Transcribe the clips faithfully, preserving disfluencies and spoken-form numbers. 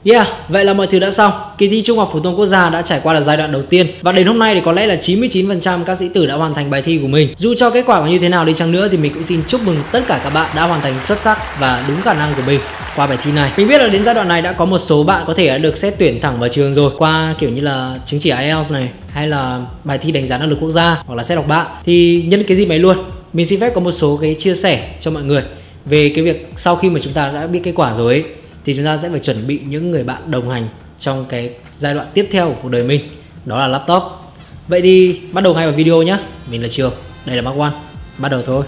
Yeah, vậy là mọi thứ đã xong. Kỳ thi Trung học phổ thông quốc gia đã trải qua là giai đoạn đầu tiên và đến hôm nay thì có lẽ là chín mươi chín phần trăm các sĩ tử đã hoàn thành bài thi của mình. Dù cho kết quả có như thế nào đi chăng nữa thì mình cũng xin chúc mừng tất cả các bạn đã hoàn thành xuất sắc và đúng khả năng của mình qua bài thi này. Mình biết là đến giai đoạn này đã có một số bạn có thể đã được xét tuyển thẳng vào trường rồi qua kiểu như là chứng chỉ ai eo này hay là bài thi đánh giá năng lực quốc gia hoặc là xét học bạ. Thì nhân cái dịp này luôn, mình xin phép có một số cái chia sẻ cho mọi người về cái việc sau khi mà chúng ta đã biết kết quả rồi ấy, thì chúng ta sẽ phải chuẩn bị những người bạn đồng hành trong cái giai đoạn tiếp theo của cuộc đời mình, đó là laptop. Vậy thì bắt đầu ngay vào video nhé. Mình là Trường, đây là Mark One. Bắt đầu thôi.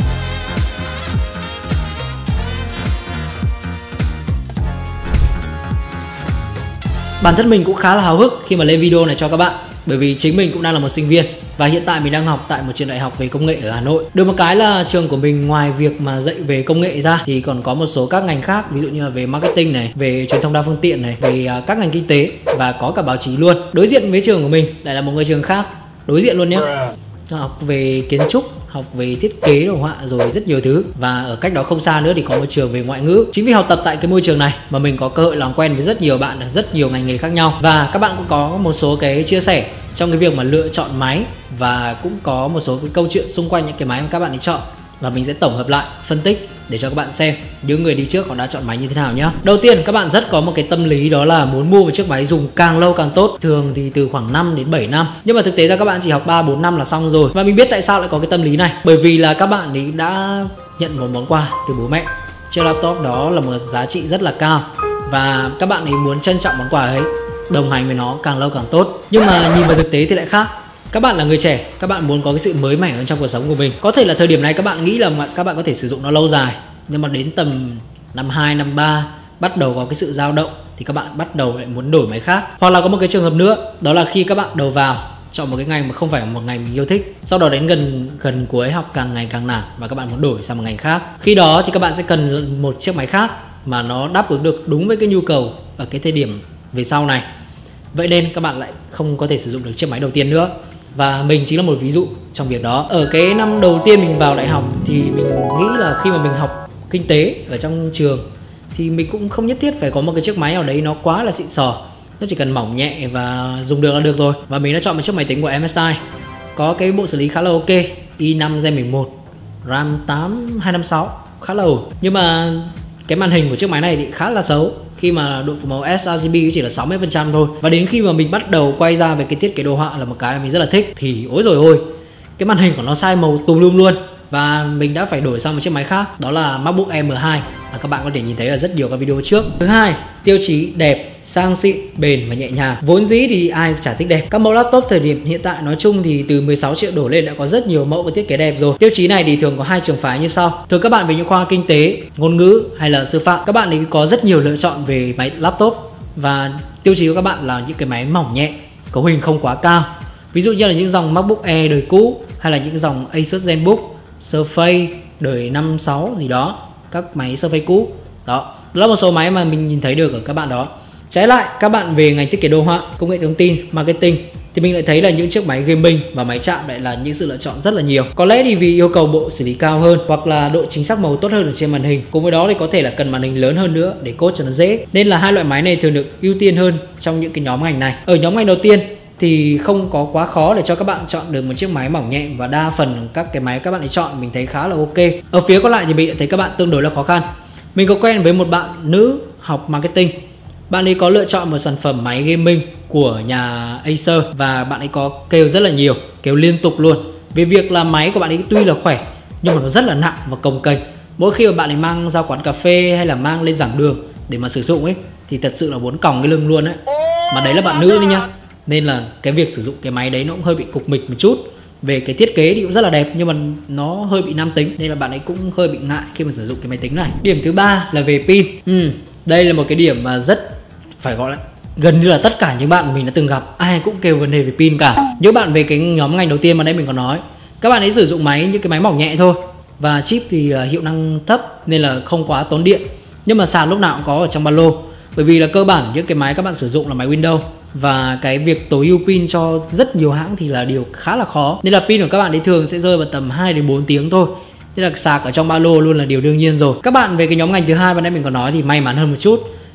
Bản thân mình cũng khá là háo hức khi mà lên video này cho các bạn, bởi vì chính mình cũng đang là một sinh viên và hiện tại mình đang học tại một trường đại học về công nghệ ở Hà Nội. Được một cái là trường của mình ngoài việc mà dạy về công nghệ ra thì còn có một số các ngành khác, ví dụ như là về marketing này, về truyền thông đa phương tiện này, về các ngành kinh tế và có cả báo chí luôn. Đối diện với trường của mình lại là một ngôi trường khác, đối diện luôn nhé. Học về kiến trúc, học về thiết kế đồ họa rồi rất nhiều thứ. Và ở cách đó không xa nữa thì có một trường về ngoại ngữ. Chính vì học tập tại cái môi trường này mà mình có cơ hội làm quen với rất nhiều bạn ở rất nhiều ngành nghề khác nhau. Và các bạn cũng có một số cái chia sẻ trong cái việc mà lựa chọn máy, và cũng có một số cái câu chuyện xung quanh những cái máy mà các bạn ấy chọn, và mình sẽ tổng hợp lại, phân tích để cho các bạn xem những người đi trước họ đã chọn máy như thế nào nhé. Đầu tiên các bạn rất có một cái tâm lý đó là muốn mua một chiếc máy dùng càng lâu càng tốt, thường thì từ khoảng năm đến bảy năm. Nhưng mà thực tế ra các bạn chỉ học ba bốn năm là xong rồi. Và mình biết tại sao lại có cái tâm lý này, bởi vì là các bạn ấy đã nhận một món quà từ bố mẹ. Chiếc laptop đó là một giá trị rất là cao và các bạn ấy muốn trân trọng món quà ấy, đồng hành với nó càng lâu càng tốt. Nhưng mà nhìn vào thực tế thì lại khác. Các bạn là người trẻ, các bạn muốn có cái sự mới mẻ trong cuộc sống của mình. Có thể là thời điểm này các bạn nghĩ là các bạn có thể sử dụng nó lâu dài, nhưng mà đến tầm năm hai, năm ba bắt đầu có cái sự dao động thì các bạn bắt đầu lại muốn đổi máy khác. Hoặc là có một cái trường hợp nữa, đó là khi các bạn đầu vào chọn một cái ngành mà không phải một ngành mình yêu thích, sau đó đến gần gần cuối học càng ngày càng nản và các bạn muốn đổi sang một ngành khác. Khi đó thì các bạn sẽ cần một chiếc máy khác mà nó đáp ứng được đúng với cái nhu cầu ở cái thời điểm về sau này. Vậy nên các bạn lại không có thể sử dụng được chiếc máy đầu tiên nữa. Và mình chính là một ví dụ trong việc đó. Ở cái năm đầu tiên mình vào đại học thì mình nghĩ là khi mà mình học kinh tế ở trong trường thì mình cũng không nhất thiết phải có một cái chiếc máy nào đấy nó quá là xịn sò. Nó chỉ cần mỏng nhẹ và dùng được là được rồi. Và mình đã chọn một chiếc máy tính của em ét i, có cái bộ xử lý khá là ok, i năm Gen mười một, RAM tám hai năm sáu, khá là ổn. Nhưng mà cái màn hình của chiếc máy này thì khá là xấu, khi mà độ phủ màu sRGB chỉ là sáu mươi phần trăm thôi. Và đến khi mà mình bắt đầu quay ra về cái thiết kế đồ họa là một cái mình rất là thích thì ối rồi ôi, cái màn hình của nó sai màu tùm lum luôn. Và mình đã phải đổi sang một chiếc máy khác, đó là MacBook Air M hai, và các bạn có thể nhìn thấy ở rất nhiều các video trước. Thứ hai, tiêu chí đẹp, sang xịn, bền và nhẹ nhàng. Vốn dĩ thì ai chả thích đẹp. Các mẫu laptop thời điểm hiện tại nói chung thì từ mười sáu triệu đổ lên đã có rất nhiều mẫu và thiết kế đẹp rồi. Tiêu chí này thì thường có hai trường phái như sau. Thường các bạn về những khoa kinh tế, ngôn ngữ hay là sư phạm, các bạn ấy có rất nhiều lựa chọn về máy laptop, và tiêu chí của các bạn là những cái máy mỏng nhẹ, cấu hình không quá cao. Ví dụ như là những dòng MacBook Air đời cũ, hay là những dòng Asus ZenBook, Surface đời năm sáu gì đó, các máy Surface cũ. Đó, đó là một số máy mà mình nhìn thấy được ở các bạn đó. Trái lại, các bạn về ngành thiết kế đồ họa, công nghệ thông tin, marketing thì mình lại thấy là những chiếc máy gaming và máy chạm lại là những sự lựa chọn rất là nhiều. Có lẽ thì vì yêu cầu bộ xử lý cao hơn hoặc là độ chính xác màu tốt hơn ở trên màn hình, cùng với đó thì có thể là cần màn hình lớn hơn nữa để code cho nó dễ. Nên là hai loại máy này thường được ưu tiên hơn trong những cái nhóm ngành này. Ở nhóm ngành đầu tiên thì không có quá khó để cho các bạn chọn được một chiếc máy mỏng nhẹ, và đa phần các cái máy các bạn ấy chọn mình thấy khá là ok. Ở phía còn lại thì mình thấy các bạn tương đối là khó khăn. Mình có quen với một bạn nữ học marketing. Bạn ấy có lựa chọn một sản phẩm máy gaming của nhà Acer và bạn ấy có kêu rất là nhiều, kêu liên tục luôn về việc là máy của bạn ấy tuy là khỏe nhưng mà nó rất là nặng và cồng kềnh. Mỗi khi mà bạn ấy mang ra quán cà phê hay là mang lên giảng đường để mà sử dụng ấy thì thật sự là muốn còng cái lưng luôn ấy. Mà đấy là bạn nữ đấy nhá. Nên là cái việc sử dụng cái máy đấy nó cũng hơi bị cục mịch một chút. Về cái thiết kế thì cũng rất là đẹp nhưng mà nó hơi bị nam tính, nên là bạn ấy cũng hơi bị ngại khi mà sử dụng cái máy tính này. Điểm thứ ba là về pin. ừ, Đây là một cái điểm mà rất phải gọi là gần như là tất cả những bạn mình đã từng gặp ai cũng kêu vấn đề về pin cả. Những bạn về cái nhóm ngành đầu tiên mà nãy mình có nói, các bạn ấy sử dụng máy những cái máy mỏng nhẹ thôi, và chip thì hiệu năng thấp nên là không quá tốn điện, nhưng mà sạc lúc nào cũng có ở trong ba lô. Bởi vì là cơ bản những cái máy các bạn sử dụng là máy Windows, và cái việc tối ưu pin cho rất nhiều hãng thì là điều khá là khó. Nên là pin của các bạn ấy thường sẽ rơi vào tầm hai đến bốn tiếng thôi. Nên là sạc ở trong ba lô luôn là điều đương nhiên rồi. Các bạn về cái nhóm ngành thứ hai mà nãy mình có nói thì may mắn hơn một chút.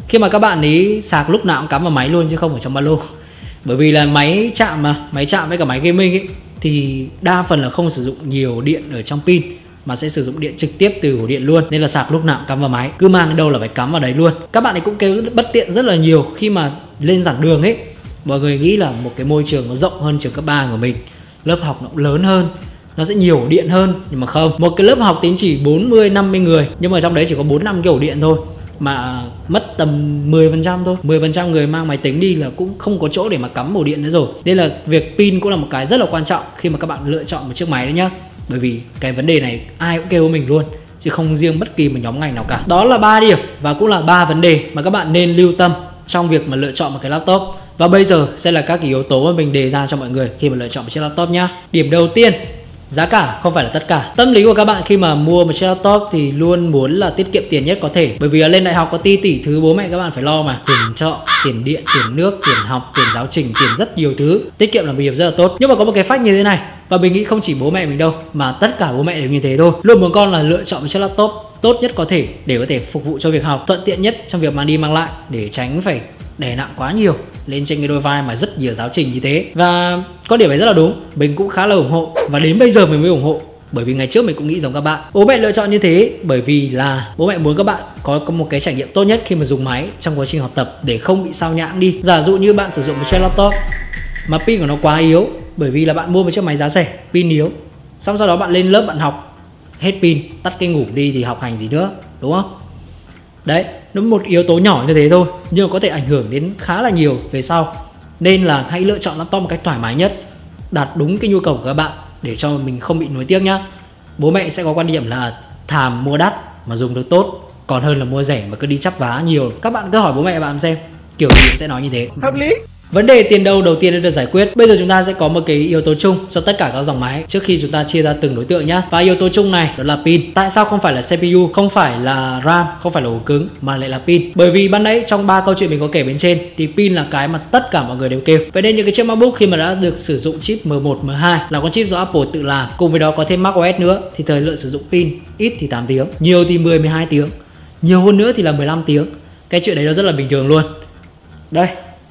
Khi mà các bạn ấy sạc lúc nào cũng cắm vào máy luôn chứ không ở trong ba lô. Bởi vì là máy chạm mà, máy chạm với cả máy gaming ấy thì đa phần là không sử dụng nhiều điện ở trong pin, mà sẽ sử dụng điện trực tiếp từ ổ điện luôn, nên là sạc lúc nào cũng cắm vào máy, cứ mang đâu là phải cắm vào đấy luôn. Các bạn ấy cũng kêu bất tiện rất là nhiều khi mà lên giảng đường ấy, mọi người nghĩ là một cái môi trường nó rộng hơn trường cấp ba của mình, lớp học nó cũng lớn hơn, nó sẽ nhiều ổ điện hơn, nhưng mà không. Một cái lớp học tín chỉ bốn mươi năm mươi người, nhưng mà trong đấy chỉ có bốn năm cái ổ điện thôi, mà mất tầm mười phần trăm thôi. mười phần trăm người mang máy tính đi là cũng không có chỗ để mà cắm ổ điện nữa rồi. Nên là việc pin cũng là một cái rất là quan trọng khi mà các bạn lựa chọn một chiếc máy đấy nhá. Bởi vì cái vấn đề này ai cũng kêu mình luôn, chứ không riêng bất kỳ một nhóm ngành nào cả. Đó là ba điểm và cũng là ba vấn đề mà các bạn nên lưu tâm trong việc mà lựa chọn một cái laptop. Và bây giờ sẽ là các cái yếu tố mà mình đề ra cho mọi người khi mà lựa chọn một chiếc laptop nhá. Điểm đầu tiên, giá cả không phải là tất cả. Tâm lý của các bạn khi mà mua một chiếc laptop thì luôn muốn là tiết kiệm tiền nhất có thể. Bởi vì là lên đại học có ti tỷ thứ bố mẹ các bạn phải lo mà. Tiền trọ, tiền điện, tiền nước, tiền học, tiền giáo trình, tiền rất nhiều thứ. Tiết kiệm là một điều rất là tốt. Nhưng mà có một cái fact như thế này, và mình nghĩ không chỉ bố mẹ mình đâu, mà tất cả bố mẹ đều như thế thôi. Luôn muốn con là lựa chọn một chiếc laptop tốt nhất có thể để có thể phục vụ cho việc học, thuận tiện nhất trong việc mang đi mang lại, để tránh phải đè nặng quá nhiều lên trên cái đôi vai mà rất nhiều giáo trình như thế. Và có điểm này rất là đúng, mình cũng khá là ủng hộ, và đến bây giờ mình mới ủng hộ. Bởi vì ngày trước mình cũng nghĩ giống các bạn. Bố mẹ lựa chọn như thế bởi vì là bố mẹ muốn các bạn có một cái trải nghiệm tốt nhất khi mà dùng máy trong quá trình học tập, để không bị sao nhãng đi. Giả dụ như bạn sử dụng một chiếc laptop mà pin của nó quá yếu, bởi vì là bạn mua một chiếc máy giá rẻ, pin yếu, xong sau đó bạn lên lớp bạn học hết pin, tắt cái ngủ đi thì học hành gì nữa, đúng không? Đấy, nó một yếu tố nhỏ như thế thôi, nhưng mà có thể ảnh hưởng đến khá là nhiều về sau. Nên là hãy lựa chọn laptop một cách thoải mái nhất, đạt đúng cái nhu cầu của các bạn, để cho mình không bị nuối tiếc nhá. Bố mẹ sẽ có quan điểm là thàm mua đắt mà dùng được tốt, còn hơn là mua rẻ mà cứ đi chắp vá nhiều. Các bạn cứ hỏi bố mẹ bạn xem, kiểu gì cũng sẽ nói như thế. Hợp lý. Vấn đề tiền đâu đầu tiên đã được giải quyết. Bây giờ chúng ta sẽ có một cái yếu tố chung cho tất cả các dòng máy trước khi chúng ta chia ra từng đối tượng nhá. Và yếu tố chung này đó là pin. Tại sao không phải là xê pê u, không phải là RAM, không phải là ổ cứng, mà lại là pin? Bởi vì ban nãy trong ba câu chuyện mình có kể bên trên thì pin là cái mà tất cả mọi người đều kêu. Vậy nên những cái chiếc MacBook khi mà đã được sử dụng chip M một, M hai là con chip do Apple tự làm, cùng với đó có thêm macOS nữa, thì thời lượng sử dụng pin ít thì tám tiếng, nhiều thì mười, mười hai tiếng, nhiều hơn nữa thì là mười lăm tiếng. Cái chuyện đấy nó rất là bình thường luôn. Đây,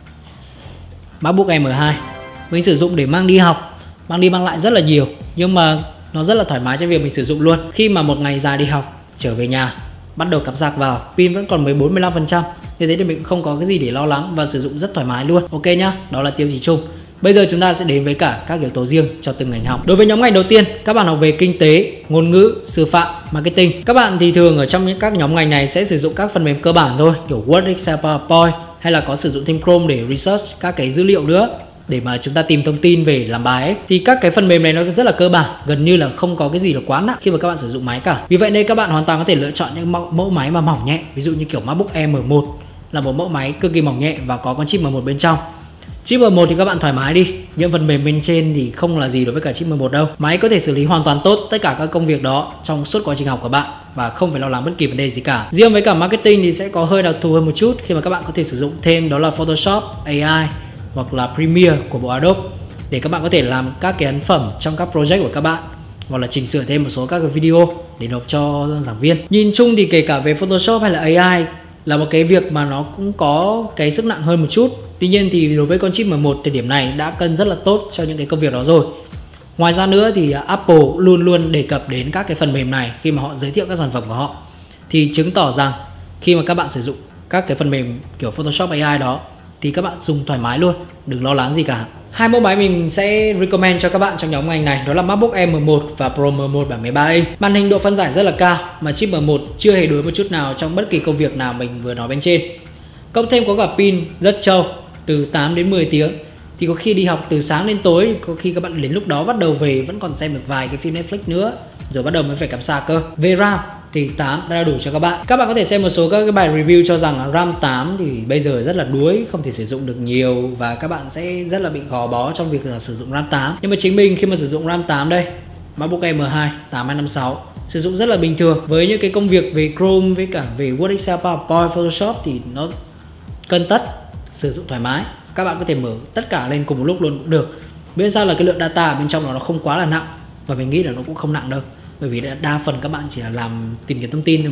MacBook Air M hai mình sử dụng để mang đi học, mang đi mang lại rất là nhiều, nhưng mà nó rất là thoải mái cho việc mình sử dụng luôn. Khi mà một ngày dài đi học, trở về nhà, bắt đầu cắm sạc vào, pin vẫn còn mười bốn, mười lăm phần trăm. Như thế thì mình không có cái gì để lo lắng và sử dụng rất thoải mái luôn. Ok nhá, đó là tiêu chí chung. Bây giờ chúng ta sẽ đến với cả các yếu tố riêng cho từng ngành học. Đối với nhóm ngành đầu tiên, các bạn học về kinh tế, ngôn ngữ, sư phạm, marketing. Các bạn thì thường ở trong những các nhóm ngành này sẽ sử dụng các phần mềm cơ bản thôi, kiểu Word, Excel, PowerPoint, hay là có sử dụng thêm Chrome để research các cái dữ liệu nữa, để mà chúng ta tìm thông tin về làm bài ấy. Thì các cái phần mềm này nó rất là cơ bản, gần như là không có cái gì là quá nặng khi mà các bạn sử dụng máy cả. Vì vậy nên các bạn hoàn toàn có thể lựa chọn những mẫu, mẫu máy mà mỏng nhẹ, ví dụ như kiểu MacBook Air M một là một mẫu máy cực kỳ mỏng nhẹ và có con chip M một bên trong. Chip M một thì các bạn thoải mái đi, những phần mềm bên trên thì không là gì đối với cả chip M một đâu. Máy có thể xử lý hoàn toàn tốt tất cả các công việc đó trong suốt quá trình học của bạn và không phải lo lắng bất kỳ vấn đề gì cả. Riêng với cả marketing thì sẽ có hơi đặc thù hơn một chút, khi mà các bạn có thể sử dụng thêm đó là Photoshop, A I hoặc là Premiere của bộ Adobe để các bạn có thể làm các cái ấn phẩm trong các project của các bạn, hoặc là chỉnh sửa thêm một số các cái video để nộp cho giảng viên. Nhìn chung thì kể cả về Photoshop hay là A I là một cái việc mà nó cũng có cái sức nặng hơn một chút. Tuy nhiên thì đối với con chip M một thời điểm này đã cân rất là tốt cho những cái công việc đó rồi. Ngoài ra nữa thì Apple luôn luôn đề cập đến các cái phần mềm này khi mà họ giới thiệu các sản phẩm của họ, thì chứng tỏ rằng khi mà các bạn sử dụng các cái phần mềm kiểu Photoshop A I đó thì các bạn dùng thoải mái luôn, đừng lo lắng gì cả. Hai mẫu máy mình sẽ recommend cho các bạn trong nhóm ngành này đó là MacBook Air M một và Pro M một bản mười ba inch. Màn hình độ phân giải rất là cao mà chip M một chưa hề đuối một chút nào trong bất kỳ công việc nào mình vừa nói bên trên. Cộng thêm có cả pin rất trâu, từ tám đến mười tiếng, thì có khi đi học từ sáng đến tối, có khi các bạn đến lúc đó bắt đầu về vẫn còn xem được vài cái phim Netflix nữa, rồi bắt đầu mới phải cắm sạc cơ. Về RAM thì tám đã đủ cho các bạn. Các bạn có thể xem một số các cái bài review cho rằng RAM tám thì bây giờ rất là đuối, không thể sử dụng được nhiều và các bạn sẽ rất là bị gò bó trong việc là sử dụng RAM tám. Nhưng mà chính mình khi mà sử dụng RAM tám đây, MacBook Air M hai tám hai năm sáu sử dụng rất là bình thường. Với những cái công việc về Chrome với cả về Word, Excel, PowerPoint, Photoshop thì nó cân tất, sử dụng thoải mái. Các bạn có thể mở tất cả lên cùng một lúc luôn cũng được. Bên sau là cái lượng data ở bên trong đó nó không quá là nặng, và mình nghĩ là nó cũng không nặng đâu, bởi vì đa phần các bạn chỉ là làm tìm kiếm thông tin thôi mà,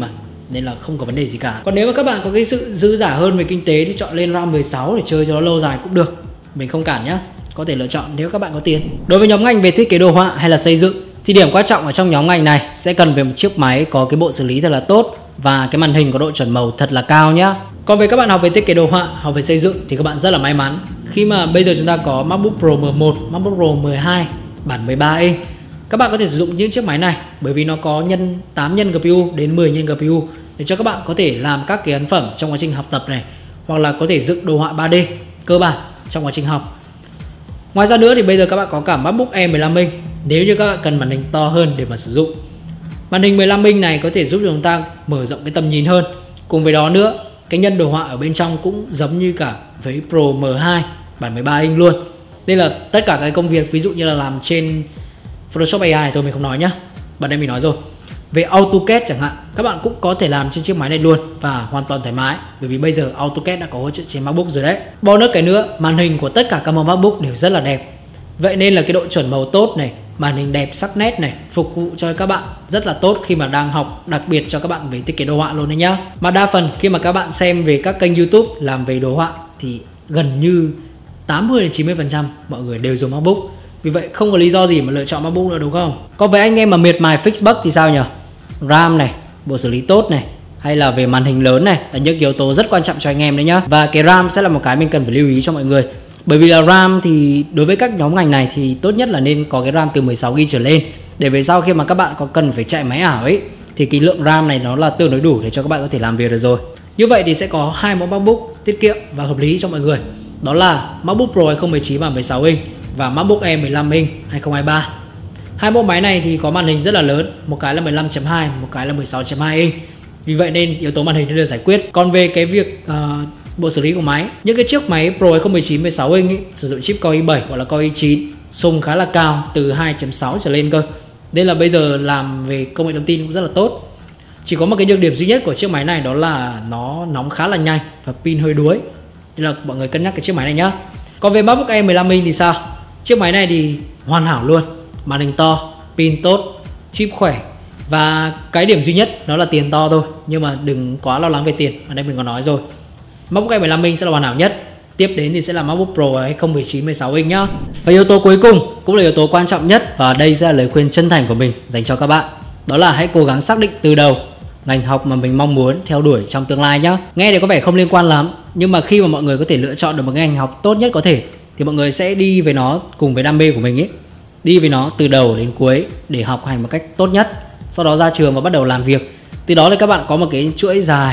nên là không có vấn đề gì cả. Còn nếu mà các bạn có cái sự dư dả hơn về kinh tế thì chọn lên RAM mười sáu để chơi cho nó lâu dài cũng được, mình không cản nhá, có thể lựa chọn nếu các bạn có tiền. Đối với nhóm ngành về thiết kế đồ họa hay là xây dựng thì điểm quan trọng ở trong nhóm ngành này sẽ cần về một chiếc máy có cái bộ xử lý thật là tốt và cái màn hình có độ chuẩn màu thật là cao nhá. Còn về các bạn học về thiết kế đồ họa, học về xây dựng thì các bạn rất là may mắn khi mà bây giờ chúng ta có MacBook Pro M một, MacBook Pro M hai bản mười ba inch. Các bạn có thể sử dụng những chiếc máy này bởi vì nó có nhân tám nhân giê pê u đến mười nhân giê pê u để cho các bạn có thể làm các cái ấn phẩm trong quá trình học tập này, hoặc là có thể dựng đồ họa ba D cơ bản trong quá trình học. Ngoài ra nữa thì bây giờ các bạn có cả MacBook Air mười lăm inch nếu như các bạn cần màn hình to hơn để mà sử dụng. Màn hình mười lăm inch này có thể giúp chúng ta mở rộng cái tầm nhìn hơn. Cùng với đó nữa, cái nhân đồ họa ở bên trong cũng giống như cả với Pro M hai bản mười ba inch luôn. Nên là tất cả các công việc ví dụ như là làm trên Photoshop A I này thôi mình không nói nhá. Bạn đây mình nói rồi. Về AutoCAD chẳng hạn, các bạn cũng có thể làm trên chiếc máy này luôn và hoàn toàn thoải mái, bởi vì bây giờ AutoCAD đã có hỗ trợ trên MacBook rồi đấy. Bonus cái nữa, màn hình của tất cả các mẫu MacBook đều rất là đẹp. Vậy nên là cái độ chuẩn màu tốt này, màn hình đẹp sắc nét này phục vụ cho các bạn rất là tốt khi mà đang học, đặc biệt cho các bạn về thiết kế đồ họa luôn đấy nhá. Mà đa phần khi mà các bạn xem về các kênh YouTube làm về đồ họa thì gần như tám mươi đến chín mươi phần trăm mọi người đều dùng MacBook. Vì vậy không có lý do gì mà lựa chọn MacBook nữa đúng không? Còn với anh em mà miệt mài fix bug thì sao nhỉ? RAM này, bộ xử lý tốt này, hay là về màn hình lớn này là những yếu tố rất quan trọng cho anh em đấy nhá. Và cái RAM sẽ là một cái mình cần phải lưu ý cho mọi người. Bởi vì là RAM thì đối với các nhóm ngành này thì tốt nhất là nên có cái RAM từ mười sáu gi ga bai trở lên, để về sau khi mà các bạn có cần phải chạy máy ảo ấy thì cái lượng RAM này nó là tương đối đủ để cho các bạn có thể làm việc được rồi. Như vậy thì sẽ có hai mẫu MacBook tiết kiệm và hợp lý cho mọi người. Đó là MacBook Pro hai không một chín bản mười sáu inch và MacBook Air mười lăm inch hai không hai ba. Hai mẫu máy này thì có màn hình rất là lớn, một cái là mười lăm chấm hai, một cái là mười sáu chấm hai inch. Vì vậy nên yếu tố màn hình đã được giải quyết. Còn về cái việc uh, bộ xử lý của máy, những cái chiếc máy Pro hai không một chín mười sáu inch ấy, sử dụng chip Core i bảy hoặc là Core i chín, xung khá là cao, từ hai chấm sáu trở lên cơ. Nên là bây giờ làm về công nghệ thông tin cũng rất là tốt. Chỉ có một cái nhược điểm duy nhất của chiếc máy này đó là nó nóng khá là nhanh và pin hơi đuối. Nên là mọi người cân nhắc cái chiếc máy này nhá. Còn về MacBook Air mười lăm inch thì sao? Chiếc máy này thì hoàn hảo luôn, màn hình to, pin tốt, chip khỏe. Và cái điểm duy nhất đó là tiền to thôi, nhưng mà đừng quá lo lắng về tiền, ở đây mình có nói rồi. MacBook Air mười lăm inch sẽ là hoàn hảo nhất. Tiếp đến thì sẽ là MacBook Pro hai không một chín mười sáu inch nhá. Và yếu tố cuối cùng cũng là yếu tố quan trọng nhất, và đây sẽ là lời khuyên chân thành của mình dành cho các bạn. Đó là hãy cố gắng xác định từ đầu ngành học mà mình mong muốn theo đuổi trong tương lai nhá. Nghe thì có vẻ không liên quan lắm, nhưng mà khi mà mọi người có thể lựa chọn được một cái ngành học tốt nhất có thể thì mọi người sẽ đi với nó cùng với đam mê của mình ấy. Đi với nó từ đầu đến cuối để học hành một cách tốt nhất. Sau đó ra trường và bắt đầu làm việc. Từ đó thì các bạn có một cái chuỗi dài,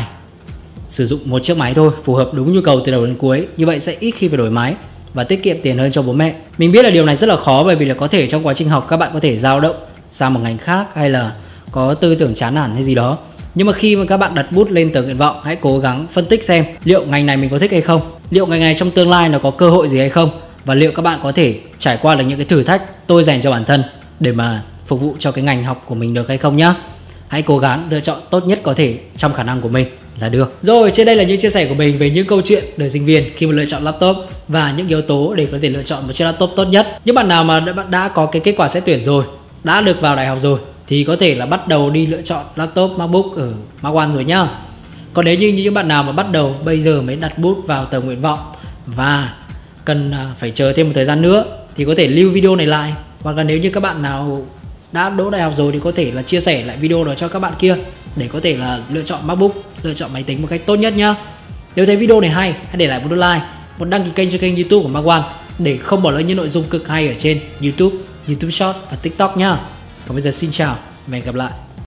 sử dụng một chiếc máy thôi, phù hợp đúng nhu cầu từ đầu đến cuối. Như vậy sẽ ít khi phải đổi máy và tiết kiệm tiền hơn cho bố mẹ. Mình biết là điều này rất là khó, bởi vì là có thể trong quá trình học các bạn có thể dao động sang một ngành khác, hay là có tư tưởng chán nản hay gì đó. Nhưng mà khi mà các bạn đặt bút lên tờ nguyện vọng, hãy cố gắng phân tích xem liệu ngành này mình có thích hay không, liệu ngành này trong tương lai nó có cơ hội gì hay không, và liệu các bạn có thể trải qua được những cái thử thách tôi dành cho bản thân để mà phục vụ cho cái ngành học của mình được hay không nhá. Hãy cố gắng lựa chọn tốt nhất có thể trong khả năng của mình là được. Rồi, trên đây là những chia sẻ của mình về những câu chuyện đời sinh viên khi mà lựa chọn laptop và những yếu tố để có thể lựa chọn một chiếc laptop tốt nhất. Những bạn nào mà đã, đã có cái kết quả xét tuyển rồi, đã được vào đại học rồi thì có thể là bắt đầu đi lựa chọn laptop MacBook ở Mark One rồi nhá. Còn nếu như những bạn nào mà bắt đầu bây giờ mới đặt bút vào tờ nguyện vọng và cần phải chờ thêm một thời gian nữa thì có thể lưu video này lại, hoặc là nếu như các bạn nào đã đỗ đại học rồi thì có thể là chia sẻ lại video đó cho các bạn kia để có thể là lựa chọn MacBook, lựa chọn máy tính một cách tốt nhất nhá. Nếu thấy video này hay, hãy để lại một like, một đăng ký kênh cho kênh YouTube của Mark One để không bỏ lỡ những nội dung cực hay ở trên YouTube, YouTube Short và TikTok nhá. Còn bây giờ xin chào và hẹn gặp lại.